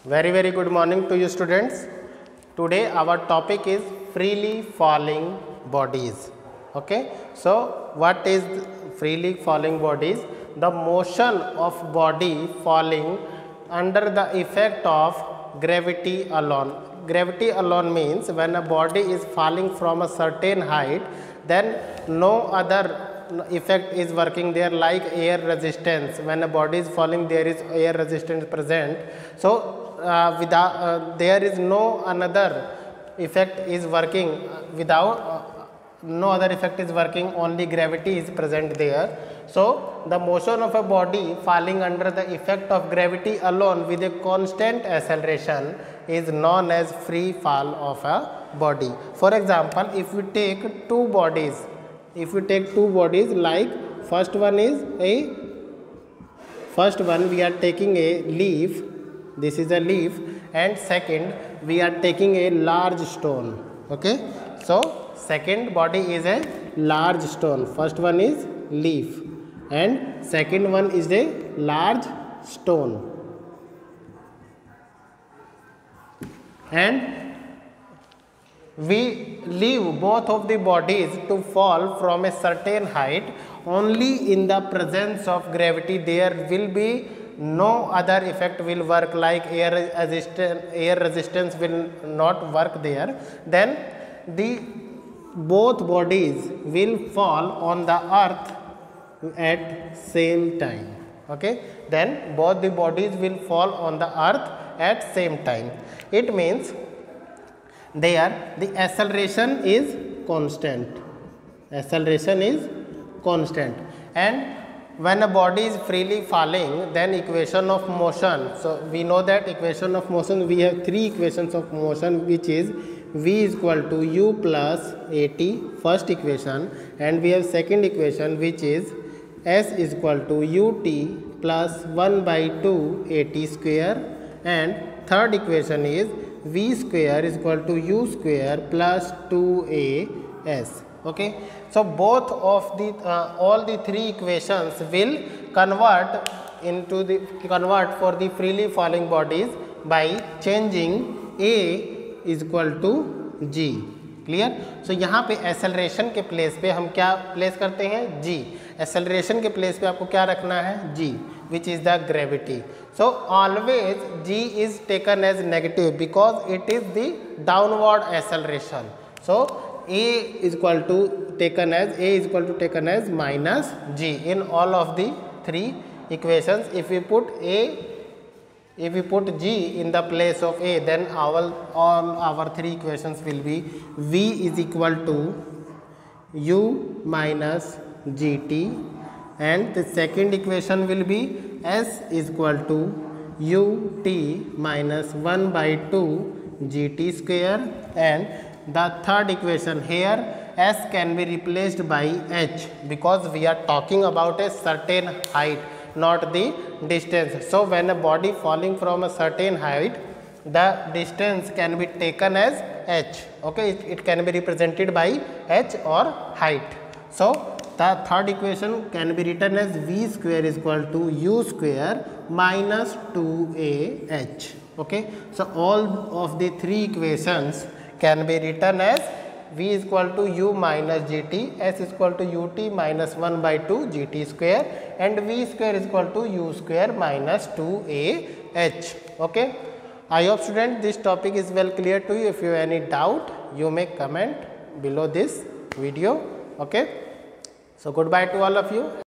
Very good morning to you students. Today our topic is freely falling bodies. Okay. So what is freely falling bodies? The motion of body falling under the effect of gravity alone. Gravity alone means when a body is falling from a certain height, then no other effect is working there, like air resistance. When a body is falling, there is air resistance present. So there is no another effect is working no other effect is working, only gravity is present there. So the motion of a body falling under the effect of gravity alone with a constant acceleration is known as free fall of a body. For example, if we take two bodies, like first one we are taking a leaf, this is a leaf, and second we are taking a large stone. Okay, so second body is a large stone, first one is leaf and second one is a large stone, and we leave both of the bodies to fall from a certain height. Only in the presence of gravity there will be no other effect will work, like air resistance will not work there. Then both bodies will fall on the earth at same time. Okay, then both the bodies will fall on the earth at same time. It means there the acceleration is constant, and when a body is freely falling, then equation of motion. So we know that equation of motion, we have three equations of motion, which is v is equal to u plus at, first equation, and we have second equation, which is s is equal to ut plus 1 by 2 at square, and third equation is v square is equal to u square plus 2as. Okay, so both of the all the three equations will convert for the freely falling bodies by changing a is equal to g. Clear. So यहाँ पे acceleration के place पे हम क्या place करते हैं, g. Acceleration के place पे आपको क्या रखना है, g, which is the gravity. So always g is taken as negative because it is the downward acceleration. So a is equal to taken as minus g in all of the three equations. If we put g in the place of a, then all our three equations will be v is equal to u minus gt, and the second equation will be s is equal to ut minus 1 by 2 gt square, and the third equation here s can be replaced by h because we are talking about a certain height, not the distance. So when a body falling from a certain height, the distance can be taken as h. Okay, it can be represented by h or height. So the third equation can be written as v square is equal to u square minus 2ah. Okay, so all of the three equations can be written as v is equal to u minus gt, s is equal to ut minus 1 by 2 gt square, and v square is equal to u square minus 2ah. Okay, I hope students this topic is well clear to you. If you have any doubt, you may comment below this video. Okay, so goodbye to all of you.